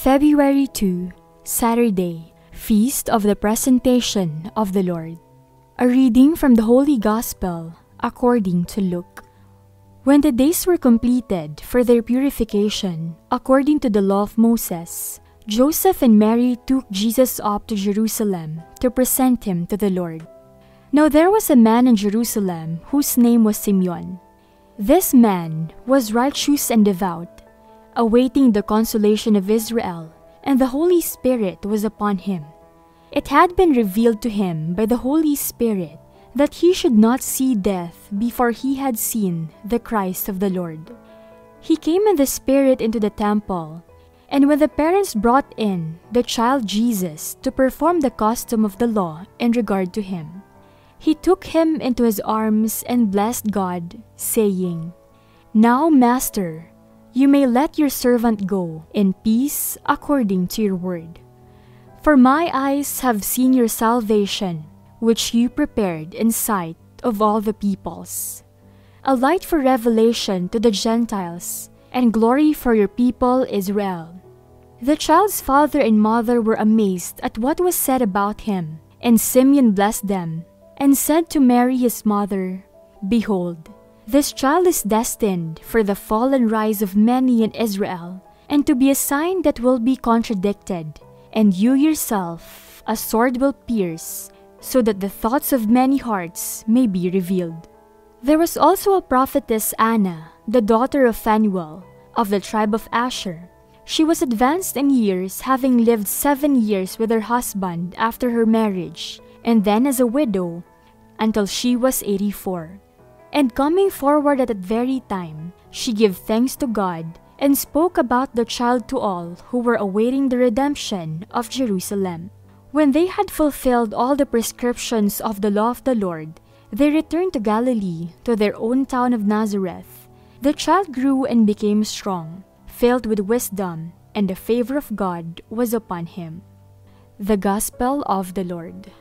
February 2, Saturday, Feast of the Presentation of the Lord. A reading from the Holy Gospel according to Luke. When the days were completed for their purification, according to the law of Moses, Joseph and Mary took Jesus up to Jerusalem to present him to the Lord. Now there was a man in Jerusalem whose name was Simeon. This man was righteous and devout, awaiting the consolation of Israel, and the Holy Spirit was upon him. It had been revealed to him by the Holy Spirit that he should not see death before he had seen the Christ of the Lord. He came in the Spirit into the temple, and when the parents brought in the child Jesus to perform the custom of the law in regard to him, he took him into his arms and blessed God, saying, "Now, Master, you may let your servant go in peace according to your word. For my eyes have seen your salvation, which you prepared in sight of all the peoples, a light for revelation to the Gentiles, and glory for your people Israel." The child's father and mother were amazed at what was said about him, and Simeon blessed them, and said to Mary his mother, "Behold, this child is destined for the fall and rise of many in Israel, and to be a sign that will be contradicted, and you yourself a sword will pierce, so that the thoughts of many hearts may be revealed." There was also a prophetess Anna, the daughter of Phanuel, of the tribe of Asher. She was advanced in years, having lived 7 years with her husband after her marriage, and then as a widow, until she was 84. And coming forward at that very time, she gave thanks to God, and spoke about the child to all who were awaiting the redemption of Jerusalem. When they had fulfilled all the prescriptions of the law of the Lord, they returned to Galilee, to their own town of Nazareth. The child grew and became strong, filled with wisdom, and the favor of God was upon him. The Gospel of the Lord.